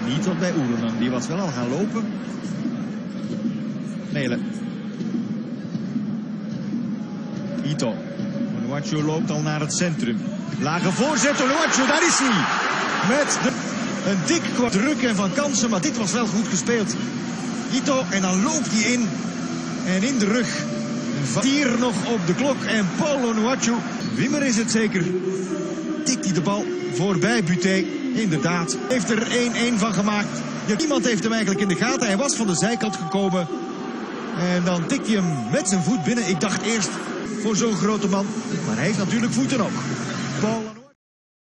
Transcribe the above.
niet wat bij Oeronen. Die was wel al gaan lopen. Melen. Ito. Onuachu loopt al naar het centrum. Lage voorzet, Onuachu, daar is hij. Met een dik kwart druk en van kansen, maar dit was wel goed gespeeld. Ito, en dan loopt hij in. En in de rug. Hier nog op de klok. En Paul Onuachu, Wimmer is het zeker. Tikt hij de bal voorbij Buté. Inderdaad, heeft er 1-1 van gemaakt. Niemand heeft hem eigenlijk in de gaten. Hij was van de zijkant gekomen. En dan tikt hij hem met zijn voet binnen. Ik dacht eerst voor zo'n grote man. Maar hij heeft natuurlijk voeten ook.